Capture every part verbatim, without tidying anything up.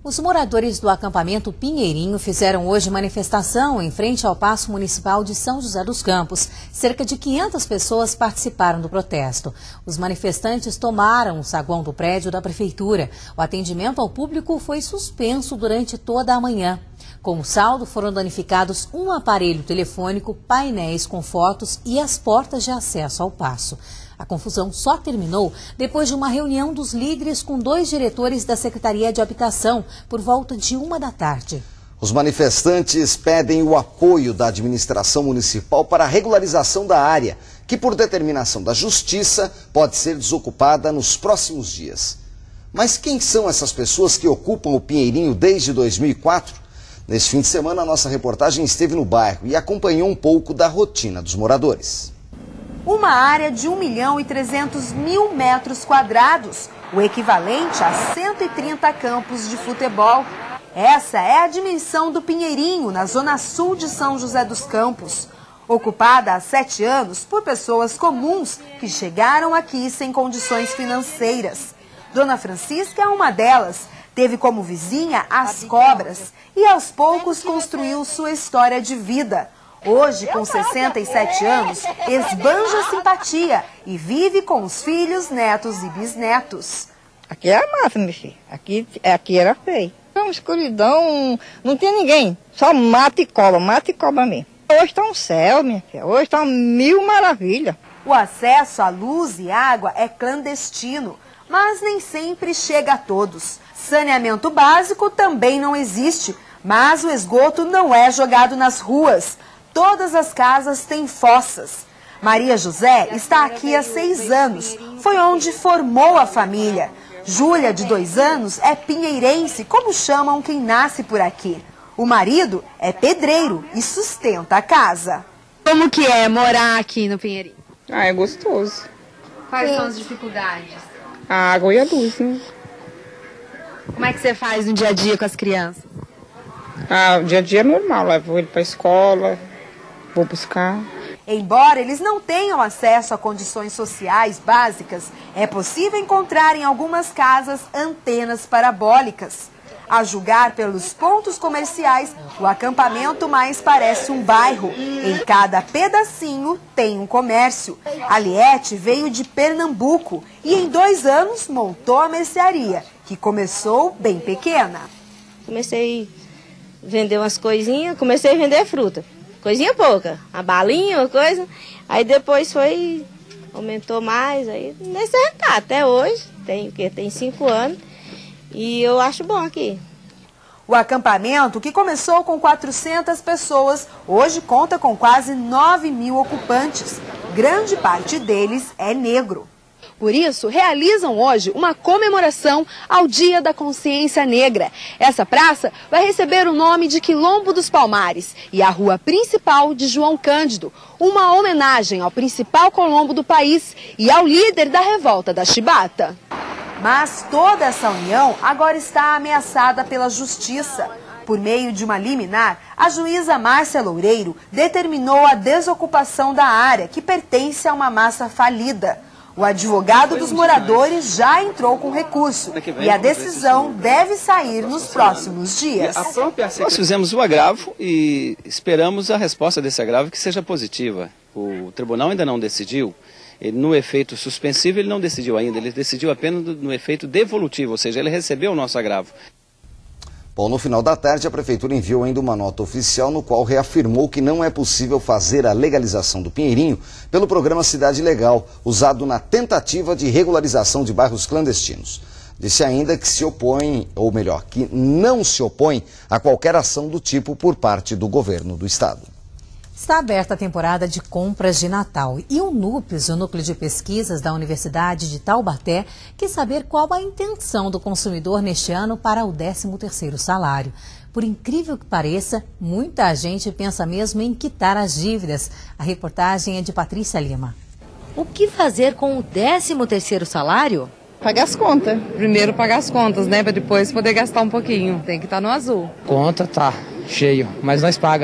Os moradores do acampamento Pinheirinho fizeram hoje manifestação em frente ao Paço Municipal de São José dos Campos. Cerca de quinhentas pessoas participaram do protesto. Os manifestantes tomaram o saguão do prédio da prefeitura. O atendimento ao público foi suspenso durante toda a manhã. Como saldo, foram danificados um aparelho telefônico, painéis com fotos e as portas de acesso ao paço. A confusão só terminou depois de uma reunião dos líderes com dois diretores da Secretaria de Habitação por volta de uma da tarde. Os manifestantes pedem o apoio da administração municipal para a regularização da área, que por determinação da Justiça pode ser desocupada nos próximos dias. Mas quem são essas pessoas que ocupam o Pinheirinho desde dois mil e quatro? Neste fim de semana, a nossa reportagem esteve no bairro e acompanhou um pouco da rotina dos moradores. Uma área de um milhão e trezentos mil metros quadrados, o equivalente a cento e trinta campos de futebol. Essa é a dimensão do Pinheirinho, na zona sul de São José dos Campos. Ocupada há sete anos por pessoas comuns que chegaram aqui sem condições financeiras. Dona Francisca é uma delas. Teve como vizinha as cobras e aos poucos construiu sua história de vida. Hoje, com sessenta e sete anos, esbanja simpatia e vive com os filhos, netos e bisnetos. Aqui era massa, meu filho. Aqui, aqui era feio. É uma escuridão, não tinha ninguém. Só mata e cobra, mata e cobra mesmo. Hoje está um céu, minha filha. Hoje está mil maravilhas. O acesso à luz e água é clandestino, mas nem sempre chega a todos. Saneamento básico também não existe, mas o esgoto não é jogado nas ruas. Todas as casas têm fossas. Maria José está aqui há seis anos. Foi onde formou a família. Júlia, de dois anos, é pinheirense, como chamam quem nasce por aqui. O marido é pedreiro e sustenta a casa. Como que é morar aqui no Pinheirinho? Ah, é gostoso. Quais Sim. são as dificuldades? A água e a luz, né? Como é que você faz no dia a dia com as crianças? Ah, o dia a dia é normal. Levo ele para a escola, vou buscar. Embora eles não tenham acesso a condições sociais básicas, é possível encontrar em algumas casas antenas parabólicas. A julgar pelos pontos comerciais, o acampamento mais parece um bairro. Em cada pedacinho tem um comércio. A Liette veio de Pernambuco e em dois anos montou a mercearia, que começou bem pequena. Comecei a vender umas coisinhas, comecei a vender fruta. Coisinha pouca, a balinha, uma coisa. Aí depois foi, aumentou mais, aí nesse rentar até hoje, tem o quê? Tem cinco anos. E eu acho bom aqui. O acampamento, que começou com quatrocentas pessoas, hoje conta com quase nove mil ocupantes. Grande parte deles é negro. Por isso, realizam hoje uma comemoração ao Dia da Consciência Negra. Essa praça vai receber o nome de Quilombo dos Palmares e a rua principal de João Cândido, uma homenagem ao principal quilombo do país e ao líder da revolta da Chibata. Mas toda essa união agora está ameaçada pela justiça. Por meio de uma liminar, a juíza Márcia Loureiro determinou a desocupação da área, que pertence a uma massa falida. O advogado dos moradores já entrou com recurso e a decisão deve sair nos próximos dias. Nós fizemos o agravo e esperamos a resposta desse agravo que seja positiva. O tribunal ainda não decidiu. Ele, no efeito suspensivo, ele não decidiu ainda, ele decidiu apenas no efeito devolutivo, ou seja, ele recebeu o nosso agravo. Bom, no final da tarde, a Prefeitura enviou ainda uma nota oficial no qual reafirmou que não é possível fazer a legalização do Pinheirinho pelo programa Cidade Legal, usado na tentativa de regularização de bairros clandestinos. Disse ainda que se opõe, ou melhor, que não se opõe a qualquer ação do tipo por parte do governo do estado. Está aberta a temporada de compras de Natal e o NUPES, o Núcleo de Pesquisas da Universidade de Taubaté, quer saber qual a intenção do consumidor neste ano para o décimo terceiro salário. Por incrível que pareça, muita gente pensa mesmo em quitar as dívidas. A reportagem é de Patrícia Lima. O que fazer com o décimo terceiro salário? Pagar as contas. Primeiro pagar as contas, né? Para depois poder gastar um pouquinho. Tem que estar no azul. Conta tá cheio, mas nós paga.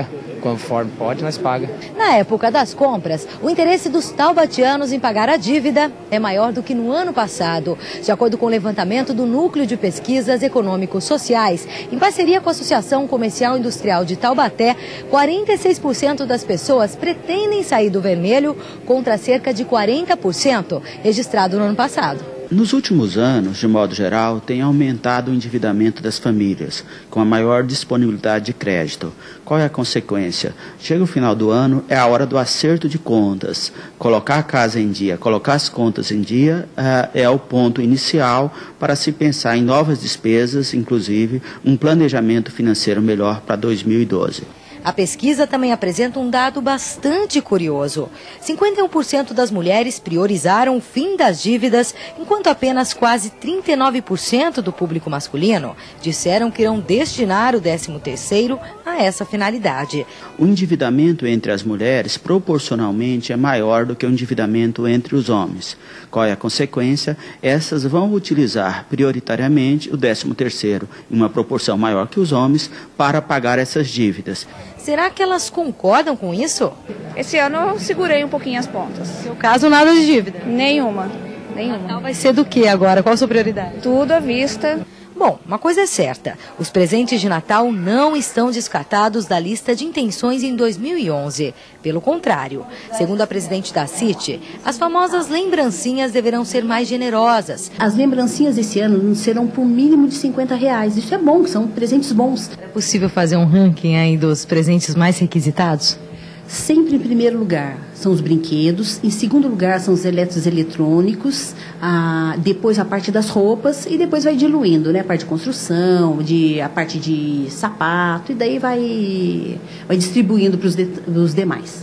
conforme pode, nós paga. Na época das compras, o interesse dos taubatianos em pagar a dívida é maior do que no ano passado. De acordo com o levantamento do Núcleo de Pesquisas Econômico-Sociais, em parceria com a Associação Comercial Industrial de Taubaté, quarenta e seis por cento das pessoas pretendem sair do vermelho, contra cerca de quarenta por cento registrado no ano passado. Nos últimos anos, de modo geral, tem aumentado o endividamento das famílias, com a maior disponibilidade de crédito. Qual é a consequência? Chega o final do ano, é a hora do acerto de contas. Colocar a casa em dia, colocar as contas em dia uh, é o ponto inicial para se pensar em novas despesas, inclusive um planejamento financeiro melhor para dois mil e doze. A pesquisa também apresenta um dado bastante curioso. cinquenta e um por cento das mulheres priorizaram o fim das dívidas, enquanto apenas quase trinta e nove por cento do público masculino disseram que irão destinar o décimo terceiro a essa finalidade. O endividamento entre as mulheres proporcionalmente é maior do que o endividamento entre os homens. Qual é a consequência? Essas vão utilizar prioritariamente o décimo terceiro, em uma proporção maior que os homens, para pagar essas dívidas. Será que elas concordam com isso? Esse ano eu segurei um pouquinho as pontas. No seu caso, nada de dívida? Nenhuma. Nenhuma. Natal vai ser do que agora? Qual a sua prioridade? Tudo à vista. Bom, uma coisa é certa, os presentes de Natal não estão descartados da lista de intenções em dois mil e onze. Pelo contrário, segundo a presidente da C I T, as famosas lembrancinhas deverão ser mais generosas. As lembrancinhas esse ano serão por mínimo de cinquenta reais. Isso é bom, são presentes bons. É possível fazer um ranking aí dos presentes mais requisitados? Sempre em primeiro lugar são os brinquedos, em segundo lugar são os elétricos eletrônicos, a, depois a parte das roupas e depois vai diluindo, né? A parte de construção, de, a parte de sapato e daí vai, vai distribuindo para os de, demais.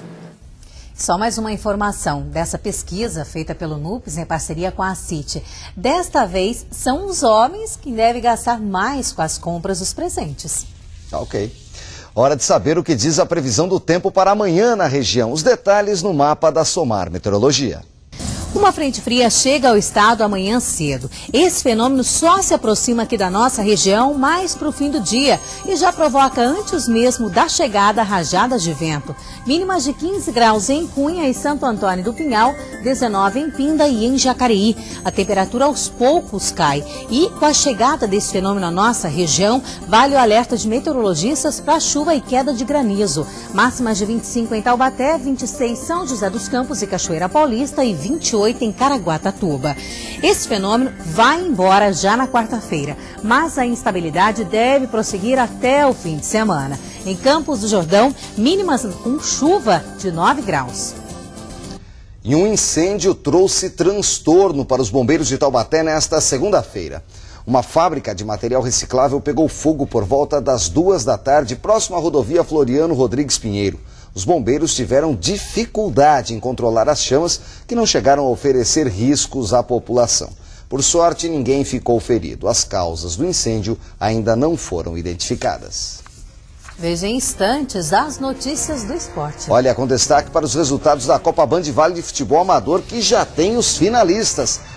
Só mais uma informação dessa pesquisa feita pelo NUPES em parceria com a C I T. Desta vez são os homens que devem gastar mais com as compras dos presentes. Ok. Hora de saber o que diz a previsão do tempo para amanhã na região. Os detalhes no mapa da Somar Meteorologia. Uma frente fria chega ao estado amanhã cedo. Esse fenômeno só se aproxima aqui da nossa região mais para o fim do dia e já provoca antes mesmo da chegada rajadas de vento. Mínimas de quinze graus em Cunha e Santo Antônio do Pinhal, dezenove em Pinda e em Jacareí. A temperatura aos poucos cai e com a chegada desse fenômeno à nossa região, vale o alerta de meteorologistas para chuva e queda de granizo. Máximas de vinte e cinco em Taubaté, vinte e seis em São José dos Campos e Cachoeira Paulista e vinte e oito em Caraguatatuba. Esse fenômeno vai embora já na quarta-feira, mas a instabilidade deve prosseguir até o fim de semana. Em Campos do Jordão, mínimas com chuva de nove graus. E um incêndio trouxe transtorno para os bombeiros de Taubaté nesta segunda-feira. Uma fábrica de material reciclável pegou fogo por volta das duas da tarde, próximo à rodovia Floriano Rodrigues Pinheiro. Os bombeiros tiveram dificuldade em controlar as chamas, que não chegaram a oferecer riscos à população. Por sorte, ninguém ficou ferido. As causas do incêndio ainda não foram identificadas. Veja em instantes as notícias do esporte. Olha, com destaque para os resultados da Copa Band Vale de Futebol Amador, que já tem os finalistas.